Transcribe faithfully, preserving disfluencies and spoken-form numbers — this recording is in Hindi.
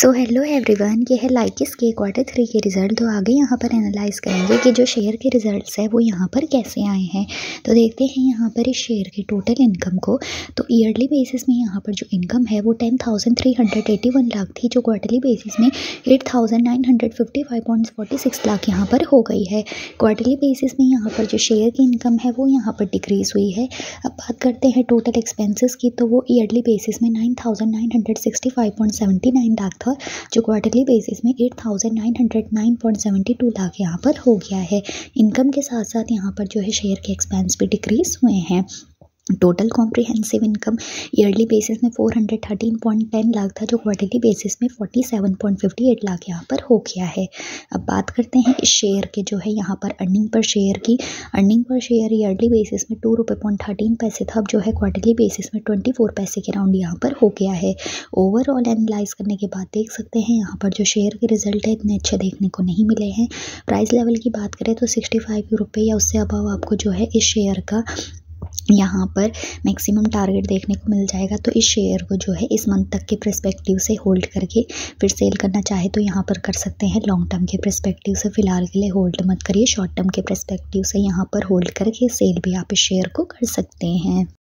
सो हेलो एवरीवन, ये है लाइकिस के क्वार्टर थ्री के रिज़ल्ट। तो आगे यहाँ पर एनालाइज करेंगे कि जो शेयर के रिजल्ट्स है वो यहाँ पर कैसे आए हैं। तो देखते हैं यहाँ पर इस शेयर की टोटल इनकम को। तो ईयरली बेसिस में यहाँ पर जो इनकम है वो ten thousand three hundred eighty one lakh थी, जो क्वार्टरली बेसिस में eight thousand nine hundred fifty five point forty six lakh यहाँ पर हो गई है। क्वार्टरली बेसिस में यहाँ पर जो शेयर की इनकम है वो यहाँ पर डिक्रीज़ हुई है। अब बात करते हैं टोटल एक्सपेंसेस की, तो वो ईयरली बेसिस में nine thousand nine hundred sixty five point seventy nine lakh था, जो क्वार्टरली बेसिस में eight thousand nine hundred nine point seventy two lakh यहाँ पर हो गया है। इनकम के साथ साथ यहाँ पर जो है शेयर के एक्सपेंस भी डिक्रीज हुए हैं। Total comprehensive income yearly basis में four hundred thirteen point ten lakh था, जो क्वार्टरली बेसिस में forty seven point fifty eight lakh यहाँ पर हो गया है। अब बात करते हैं इस शेयर के जो है यहाँ पर अर्निंग पर शेयर की। Earning per share yearly basis में टू रुपये पॉइंट थर्टीन पैसे था, अब जो है क्वार्टरली बेसिस में ट्वेंटी फोर पैसे के राउंड यहाँ पर हो गया है। ओवरऑल एनालाइज करने के बाद देख सकते हैं यहाँ पर जो शेयर के रिजल्ट है इतने अच्छे देखने को नहीं मिले हैं। प्राइस लेवल की बात करें तो सिक्सटी फाइव रुपये या उससे अबव आपको जो है इस शेयर का यहाँ पर मैक्सिमम टारगेट देखने को मिल जाएगा। तो इस शेयर को जो है इस मंथ तक के पर्सपेक्टिव से होल्ड करके फिर सेल करना चाहे तो यहाँ पर कर सकते हैं। लॉन्ग टर्म के पर्सपेक्टिव से फिलहाल के लिए होल्ड मत करिए, शॉर्ट टर्म के पर्सपेक्टिव से यहाँ पर होल्ड करके सेल भी आप इस शेयर को कर सकते हैं।